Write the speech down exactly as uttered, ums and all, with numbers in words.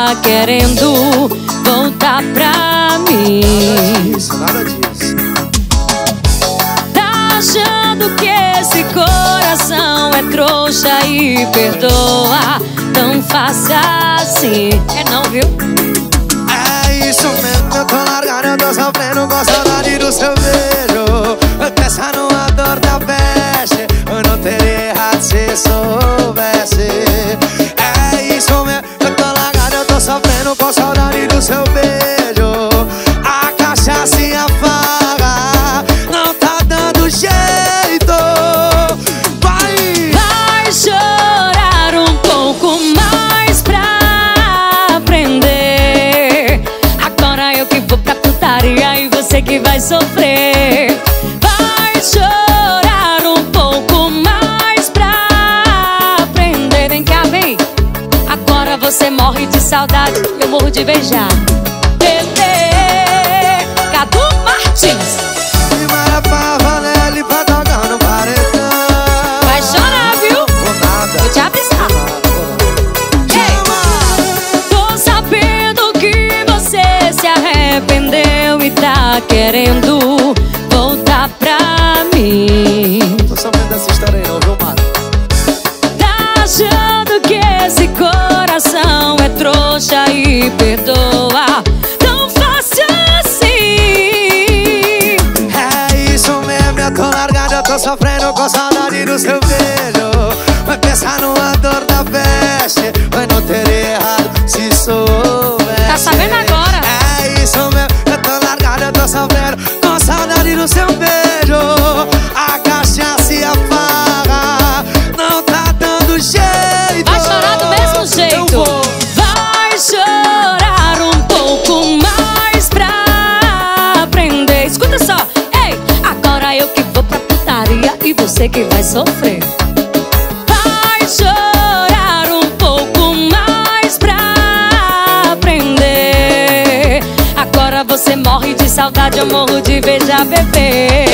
tá querendo voltar pra mim. Nada disso, nada disso. Tá achando que esse coração é trouxa e perdoa? Não faça assim. É não, viu? É isso mesmo, eu tô largado, eu tô sofrendo com saudade do seu beijo. Pensa numa dor da peste, eu não teria errado se soubesse. É isso mesmo, eu tô largado, eu tô sofrendo com saudade do seu beijo. A cachaça se apaga, não tá dando jeito. Vai! Vai chorar um pouco mais pra aprender. Agora eu que vou pra putaria e você que vai sofrer. Vai chorar um pouco mais pra aprender. Vem cá, vem. Agora você morre de saudade, eu morro de beijar. Bebê Cadu Martins. E Mara Pavanelli pra tocar no paredão. Vai chorar, viu? Vou nada. Vou te avisar. Tô sabendo que você se arrependeu e tá querendo voltar pra mim. Tô sabendo dessa história aí não, viu, Mara? Tá achando que esse coração é trouxa e perdoa? Não faça assim. É isso mesmo, eu tô largado, eu tô sofrendo com saudade do seu beijo. Vai pensar numa dor da peste, mas não teria errado se soubesse. Tá sabendo agora? É isso mesmo, eu tô largado, eu tô sofrendo com saudade do seu beijo. A cachaça se apaga, não tá dando jeito. Vai chorar do mesmo Eu jeito. vou. Vai chorar um pouco mais pra aprender. Escuta só, ei, agora eu que vou pra putaria e você que vai sofrer. Vai chorar um pouco mais pra aprender. Agora você morre de saudade, eu morro de beijar, bebê.